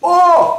О!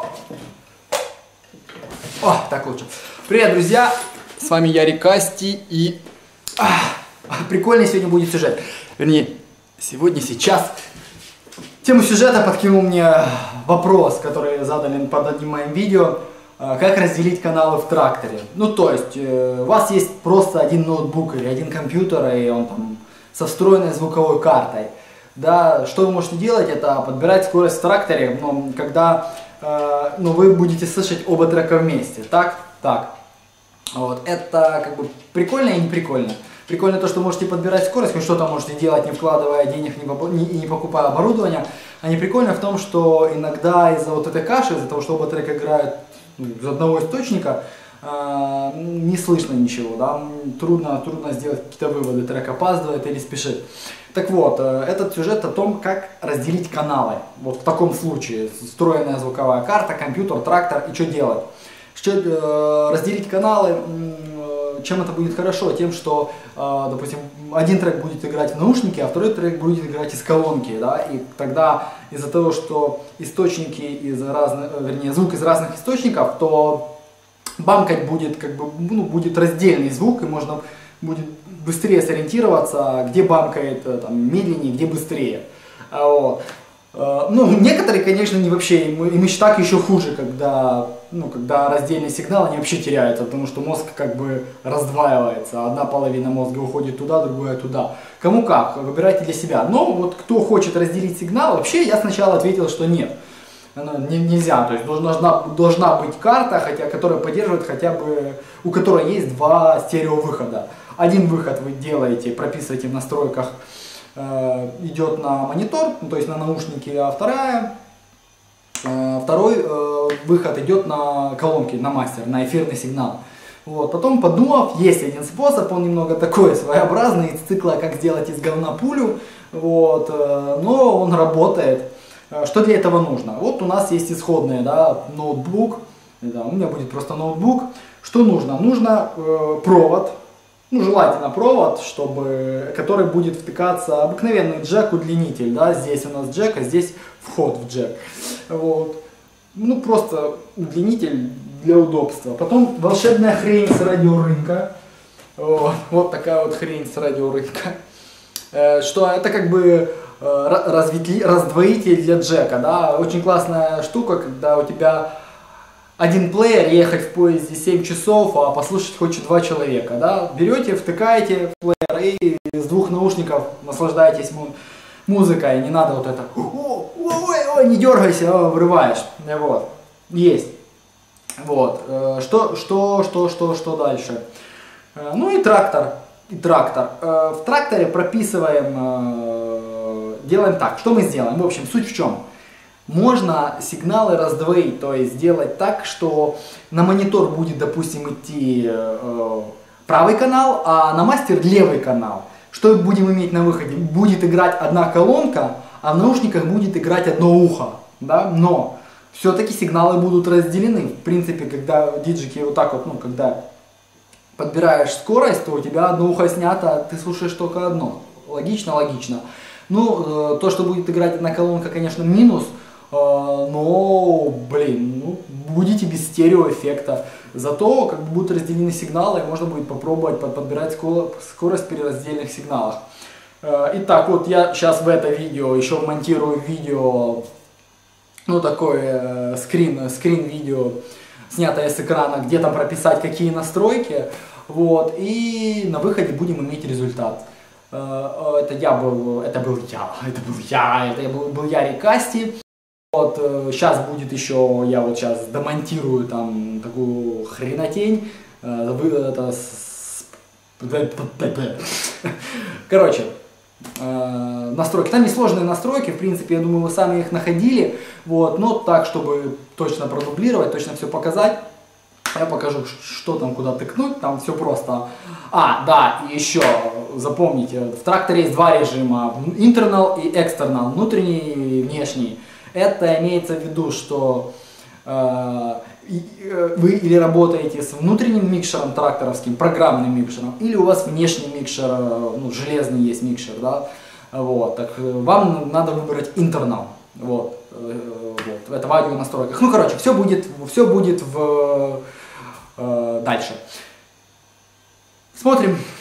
О, так лучше. Привет, друзья! С вами я, Рекасти, и прикольный сегодня будет сюжет. Вернее, сейчас. Тему сюжета подкинул мне вопрос, который задали под одним моим видео. Как разделить каналы в тракторе. Ну, то есть, у вас есть просто один ноутбук или один компьютер, и он там со встроенной звуковой картой. Да, что вы можете делать, это подбирать скорость в тракторе, но когда вы будете слышать оба трека вместе. Так. Вот. Это как бы прикольно и не прикольно. Прикольно то, что можете подбирать скорость, вы что-то можете делать, не вкладывая денег и не покупая оборудование. А не прикольно в том, что иногда из-за вот этой каши, из-за того, что оба трека играют из одного источника, не слышно ничего, да? Трудно сделать какие-то выводы, трек опаздывает или спешит. Так вот, этот сюжет о том, как разделить каналы. Вот в таком случае, встроенная звуковая карта, компьютер, трактор, и что делать. Разделить каналы, чем это будет хорошо? Тем, что, допустим, один трек будет играть в наушнике, а второй трек будет играть из колонки, да, и тогда из-за того, что источники звук из разных источников, то бамкать будет будет раздельный звук, и можно будет быстрее сориентироваться, где бамкает медленнее, где быстрее. Вот. Некоторые, конечно, им еще так еще хуже, когда раздельный сигнал, они вообще теряются, потому что мозг как бы раздваивается. Одна половина мозга уходит туда, другая туда. Кому как, выбирайте для себя. Но вот кто хочет разделить сигнал, вообще я сначала ответил, что нет. Нельзя, то есть должна быть карта, которая поддерживает у которой есть два стереовыхода. Один выход вы делаете, прописываете в настройках, идет на монитор, то есть на наушники, а второй выход идет на колонки, на мастер, на эфирный сигнал. Вот. Потом, подумав, есть один способ, он немного такой своеобразный, из цикла «Как сделать из говна пулю», вот, но он работает. Что для этого нужно? Вот у нас есть исходные, да, ноутбук, да, у меня будет просто ноутбук. Что нужно? Нужно провод. Желательно провод, который будет втыкаться обыкновенный джек-удлинитель, да, здесь у нас джек, а здесь вход в джек. Вот. Просто удлинитель для удобства. Потом волшебная хрень с радиорынка. Вот такая вот хрень с радиорынка. Что это как бы раздвоитель для джека, да, очень классная штука, когда у тебя один плеер, ехать в поезде 7 часов, а послушать хочет 2 человека, да, берете, втыкаете в плеер и с двух наушников наслаждаетесь музыкой, не надо вот это, не дергайся, врываешь, вот, есть, вот, что дальше, и трактор, в тракторе прописываем, делаем так, что мы сделаем, в общем, суть в чем? Можно сигналы раздвоить, то есть сделать так, что на монитор будет, допустим, идти правый канал, а на мастер левый канал. Что будем иметь на выходе? Будет играть одна колонка, а в наушниках будет играть одно ухо. Да? Но все-таки сигналы будут разделены. В принципе, когда диджики вот так вот, когда подбираешь скорость, то у тебя одно ухо снято, а ты слушаешь только одно. Логично? Логично. То, что будет играть одна колонка, конечно, минус. Но, будете без стереоэффекта. Зато будут разделены сигналы, и можно будет попробовать подбирать скорость при раздельных сигналах. Итак, вот я сейчас в это видео еще монтирую видео, такое скрин-видео, снятое с экрана, где там прописать какие настройки. Вот, и на выходе будем иметь результат. Это был я, Рекасти. Вот, сейчас будет еще, я вот сейчас домонтирую там такую хренотень, короче, настройки, там несложные настройки, в принципе, я думаю, вы сами их находили, вот, но так, чтобы точно продублировать, точно все показать, я покажу, что там, куда тыкнуть, там все просто. Да, и еще, запомните, в тракторе есть два режима, internal и external, внутренний и внешний. Это имеется в виду, что вы или работаете с внутренним микшером тракторовским, программным микшером, или у вас внешний микшер, железный есть микшер, да, вот, так вам надо выбрать internal. Вот, это в аудио настройках. Ну, короче, все будет дальше. Смотрим.